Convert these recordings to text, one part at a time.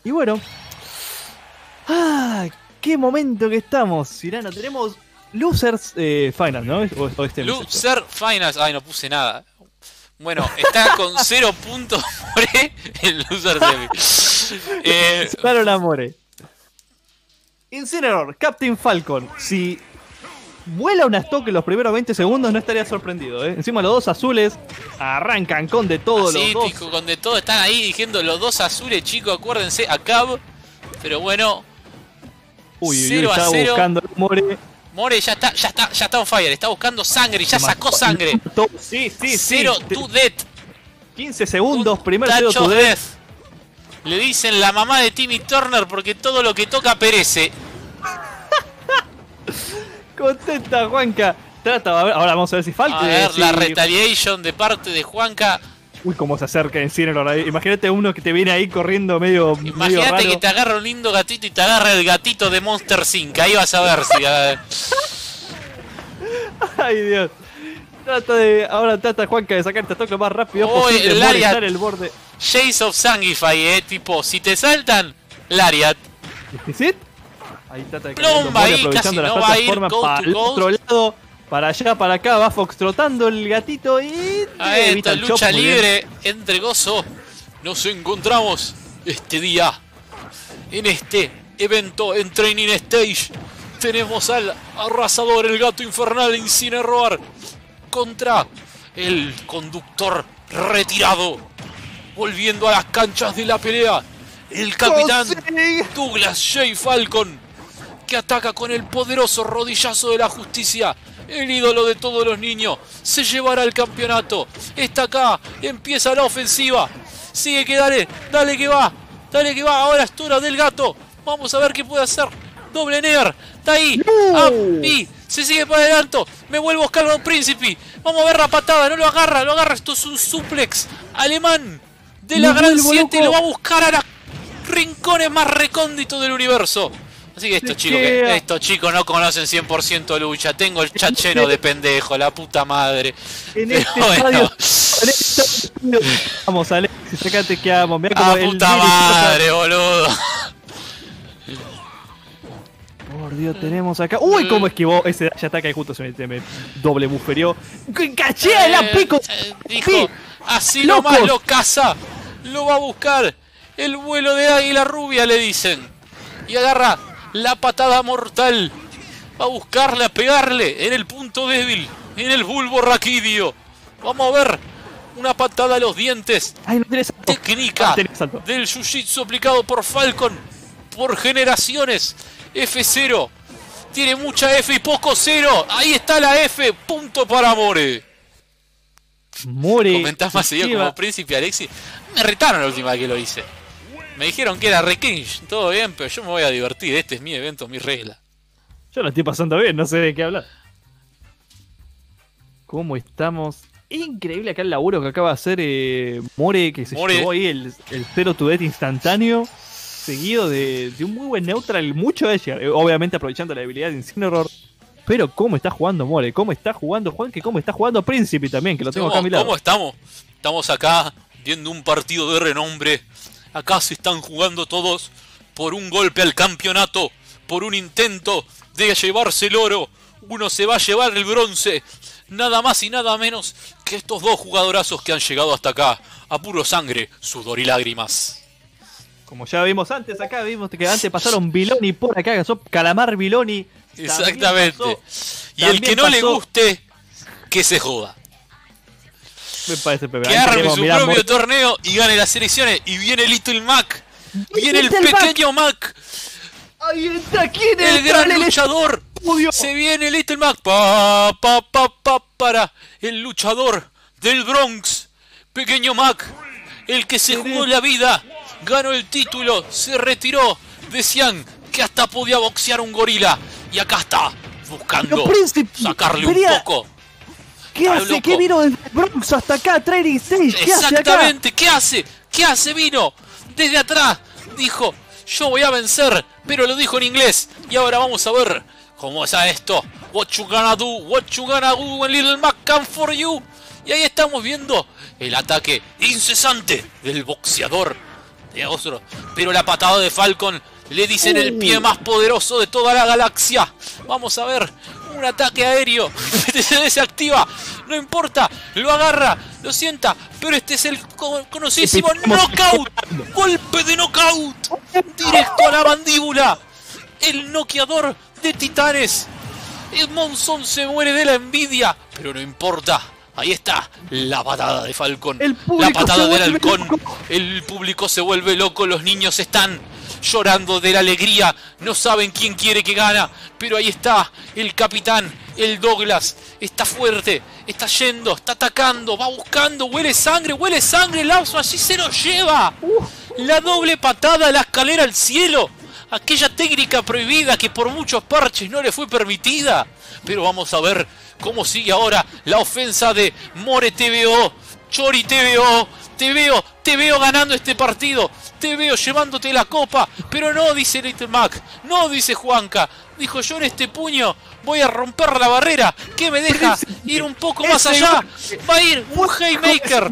Y bueno, qué momento que estamos, Cirano. Tenemos Losers Finals, ¿no? O este Loser Finals. Ay, no puse nada. Bueno, está con 0 puntos More en Loser Semi. Claro, la More. Incineroar, Captain Falcon. Si vuela un stock en los primeros 20 segundos, no estaría sorprendido, ¿eh? Encima los dos azules arrancan con de todo. Así, los dos. Tico, con de todo. Están ahí diciendo los dos azules, chicos. Acuérdense, a Cab. Pero bueno. Uy, 0 a 0. Buscando More. More ya está on fire. Está buscando sangre. Ya sacó sangre. Sí. 0 to death. 15 segundos, primer Touch 0 to of death. death. Le dicen la mamá de Timmy Turner porque todo lo que toca perece. Contenta, Juanca. Trata, a ver, ahora vamos a ver si falta. A ver, la retaliation de parte de Juanca. Uy, cómo se acerca Incineroar ahí. Imagínate uno que te viene ahí corriendo medio Imagínate raro. que te agarra un lindo gatito y te agarra el gatito de Monster Inc. Ahí vas a ver si... Ay, Dios. Ahora trata Juanca de sacarte a toque lo más rápido posible. El Lariat. Molestar el borde. Shades of Sangify, tipo, si te saltan, Lariat. ¿Sí? Ahí trata de Plomba ahí, aprovechando casi las no va a ir, plataformas go para to el go. otro lado. Para allá, para acá, va foxtrotando el gatito y... Ahí evita está, el lucha chop, muy bien. libre entre gozo. Nos encontramos este día en este evento en Training Stage. Tenemos al arrasador, el gato infernal Incineroar, contra el conductor retirado, volviendo a las canchas de la pelea, el capitán Douglas J. Falcon, que ataca con el poderoso rodillazo de la justicia. El ídolo de todos los niños se llevará el campeonato. Está acá, empieza la ofensiva. Sigue que dale que va, ahora es turno del gato. Vamos a ver qué puede hacer. Doble Near, está ahí. Y se sigue para adelante. Me vuelvo a buscar a un príncipe. Vamos a ver la patada, no lo agarra. Esto es un suplex alemán de la Gran 7 y lo va a buscar a los rincones más recónditos del universo. Así que estos chicos no conocen 100% lucha. Tengo el chat lleno de pendejos, la puta madre. En este estadio, vamos, Alexis, acá te quedamos. Mirá como el puta madre, boludo. Por Dios, tenemos acá. Uy, cómo esquivó ese dash ataque. Justo se me doble bufferió. ¡Caché la pico! Dijo, así nomás lo caza. Lo va a buscar. El vuelo de águila rubia, le dicen. Y agarra la patada mortal. Va a buscarle, a pegarle en el punto débil, en el bulbo raquídeo. Vamos a ver una patada a los dientes. Ay, no tenés salto. Técnica del jiu-jitsu aplicado por Falcon por generaciones. F0. Tiene mucha F y poco cero. Ahí está la F. Punto para More. Comentás más seguido como príncipe, Alexis. Me retaron la última vez que lo hice. Me dijeron que era re cringe. Todo bien, pero yo me voy a divertir. Este es mi evento, mi regla. Yo lo estoy pasando bien, no sé de qué hablar. ¿Cómo estamos? Increíble acá el laburo que acaba de hacer More, que se llevó ahí el 0 to death instantáneo, seguido de un muy buen neutral, mucho de obviamente aprovechando la debilidad de Incineroar. Pero cómo está jugando More, cómo está jugando Juan, que cómo está jugando Príncipe también, que lo tengo acá a mi lado. ¿Cómo estamos? Estamos acá viendo un partido de renombre. Acá se están jugando todos por un golpe al campeonato, por un intento de llevarse el oro. Uno se va a llevar el bronce. Nada más y nada menos que estos dos jugadorazos que han llegado hasta acá a puro sangre, sudor y lágrimas. Como ya vimos antes, acá vimos que antes pasaron Viloni por acá, pasó Calamar Viloni. Exactamente. Y el que no le guste, que se joda. Me parece peor. Que arme su propio torneo y gane las selecciones. Y viene Little Mac. Viene el pequeño Mac. Ahí está, ¿quién es? El gran luchador. Se viene Little Mac. Para el luchador del Bronx. Pequeño Mac. El que se jugó la vida. Ganó el título. Se retiró. Decían que hasta podía boxear un gorila. Y acá está. Buscando sacarle un poco. ¿Qué hace? ¿Qué vino desde Bronx hasta acá? Training Stage. ¿Qué exactamente, ¿qué hace? ¿Qué hace? Vino desde atrás. Dijo, yo voy a vencer. Pero lo dijo en inglés. Y ahora vamos a ver cómo es esto. What you gonna do? What you gonna do when Little Mac come for you? Y ahí estamos viendo el ataque incesante del boxeador Pero la patada de Falcon le dicen el pie más poderoso de toda la galaxia. Vamos a ver. Un ataque aéreo. Se desactiva. No importa. Lo agarra. Lo sienta. Pero este es el conocidísimo knockout. Golpe de knockout. Directo a la mandíbula. El noqueador de titanes. El Monzón se muere de la envidia. Pero no importa. Ahí está. La patada de Falcon. La patada del halcón. El público se vuelve loco. Los niños están llorando de la alegría, no saben quién quiere que gana, pero ahí está el capitán, el Douglas, está fuerte, está yendo, está atacando, va buscando, huele sangre, Lazo allí se lo lleva, la doble patada a la escalera al cielo, aquella técnica prohibida que por muchos parches no le fue permitida, pero vamos a ver cómo sigue ahora la ofensa de More TVO, Chori TVO, te veo ganando este partido, te veo llevándote la copa, pero no, dice Little Mac, no, dice Juanca, dijo yo en este puño voy a romper la barrera, que me deja ir un poco más allá, va a ir un Haymaker.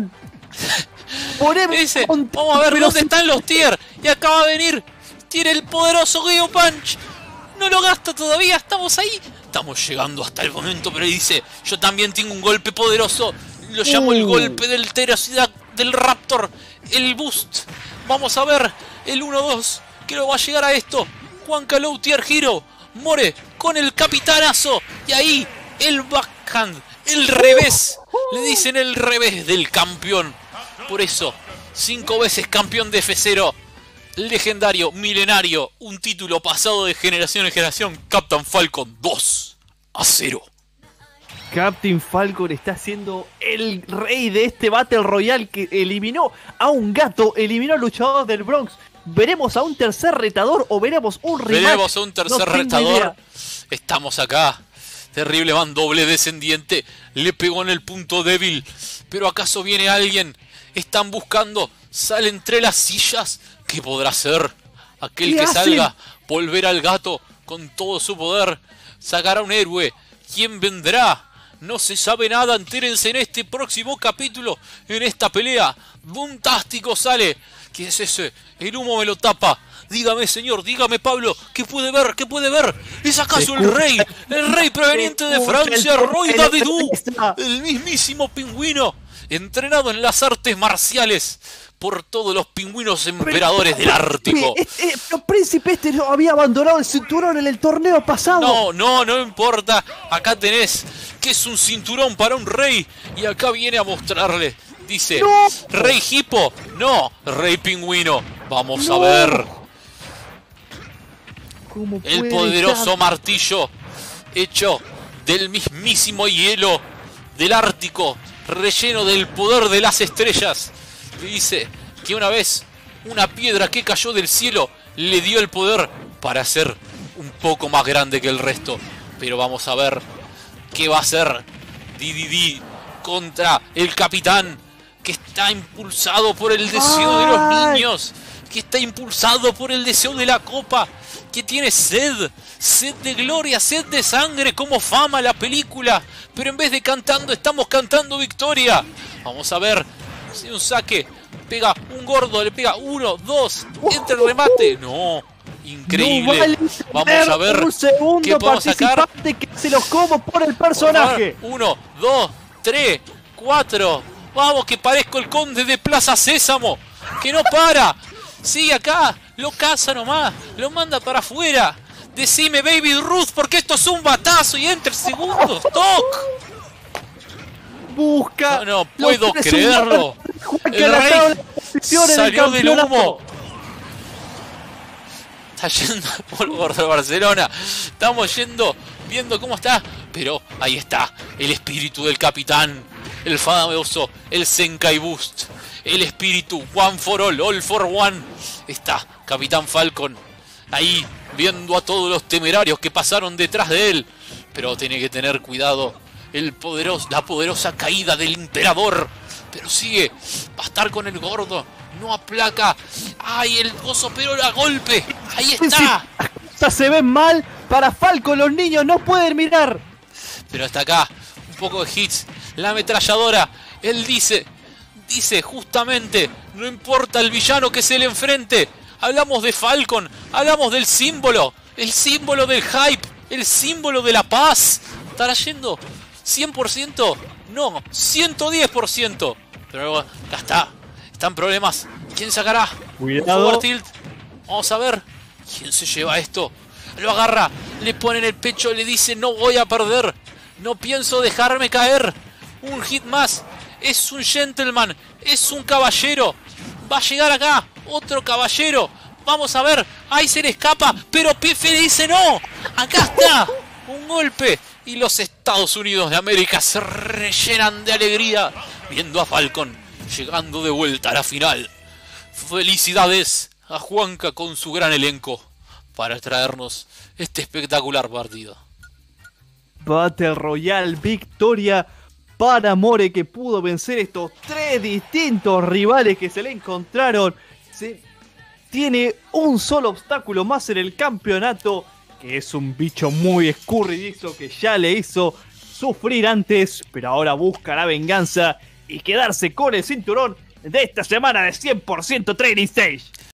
Dice, vamos a ver dónde están los tier, y acaba de venir, tiene el poderoso Geo Punch, no lo gasta todavía, estamos ahí, estamos llegando hasta el momento, pero dice, yo también tengo un golpe poderoso. Lo llamo el golpe del tenacidad del Raptor, el boost. Vamos a ver el 1-2 que lo va a llegar a esto. Juanca Low Tier Hero, More con el capitanazo. Y ahí el backhand, el revés. Le dicen el revés del campeón. Por eso, 5 veces campeón de F0. Legendario, milenario, un título pasado de generación en generación. Captain Falcon 2-0. Captain Falcon está siendo el rey de este Battle Royale que eliminó a un gato, eliminó al luchador del Bronx. ¿Veremos a un tercer retador o veremos un rematch? Veremos a un tercer retador. Estamos acá. Terrible Van doble descendiente. Le pegó en el punto débil. ¿Pero acaso viene alguien? Están buscando. Sale entre las sillas. ¿Qué podrá ser? Aquel que salga. Volver al gato con todo su poder. Sacar a un héroe. ¿Quién vendrá? No se sabe nada, entérense en este próximo capítulo, en esta pelea. Boomtástico sale. ¿Qué es ese? El humo me lo tapa. Dígame, señor, dígame, Pablo, ¿qué puede ver? ¿Qué puede ver? ¿Es acaso el rey? El rey proveniente de Francia, Roy Dadidou, el mismísimo pingüino, entrenado en las artes marciales por todos los pingüinos emperadores del Ártico. Pero príncipe, este no había abandonado el cinturón en el torneo pasado. No importa. Acá tenés que es un cinturón para un rey. Y acá viene a mostrarle. Dice, no. ¿Rey Hippo? No, Rey Pingüino. Vamos a ver. El poderoso martillo hecho del mismísimo hielo del Ártico, relleno del poder de las estrellas. Dice que una vez una piedra que cayó del cielo le dio el poder para ser un poco más grande que el resto. Pero vamos a ver qué va a hacer DDD contra el capitán, que está impulsado por el deseo de los niños, que está impulsado por el deseo de la copa, que tiene sed de gloria, sed de sangre, como Fama la película. Pero en vez de cantando, estamos cantando victoria. Vamos a ver. Si un saque, pega un gordo, le pega 1, 2, entra el remate. No, increíble. No vale. Vamos a ver qué podemos sacar. Que se los como por el personaje. 1, 2, 3, 4. Vamos, que parezco el conde de Plaza Sésamo, que no para. Sigue acá, lo caza nomás, lo manda para afuera. Decime, Baby Ruth, porque esto es un batazo y entra el segundo stock. Busca. No puedo creerlo. El rey salió del humo. Está yendo por Barcelona. Estamos yendo, viendo cómo está. Pero ahí está el espíritu del capitán. El famoso, el Zenkai Boost. El espíritu, one for all for one. Está Capitán Falcon ahí viendo a todos los temerarios que pasaron detrás de él. Pero tiene que tener cuidado. La poderosa caída del emperador. Pero sigue. Va a estar con el gordo. No aplaca. ¡Ay, el coso! Pero a golpe. Ahí está. Ya se ven mal. Para Falcon los niños no pueden mirar. Pero hasta acá. Un poco de hits. La ametralladora. Él dice. Dice justamente, no importa el villano que se le enfrente. Hablamos de Falcon, hablamos del símbolo, el símbolo del hype, el símbolo de la paz. ¿Estará yendo 100%? No, 110%. Pero ya está, están problemas. ¿Quién sacará? Cuidado. Tilt. Vamos a ver quién se lleva esto. Lo agarra, le pone en el pecho, le dice no voy a perder. No pienso dejarme caer. Un hit más. Es un gentleman, es un caballero. Va a llegar acá, otro caballero. Vamos a ver, ahí se le escapa. Pero Pife le dice no. Acá está, un golpe. Y los Estados Unidos de América se rellenan de alegría viendo a Falcon llegando de vuelta a la final. Felicidades a Juanca con su gran elenco para traernos este espectacular partido. Battle Royale, victoria para More, que pudo vencer estos 3 distintos rivales que se le encontraron. Tiene un solo obstáculo más en el campeonato, que es un bicho muy escurridizo que ya le hizo sufrir antes, pero ahora busca la venganza y quedarse con el cinturón de esta semana de 100% Training Stage.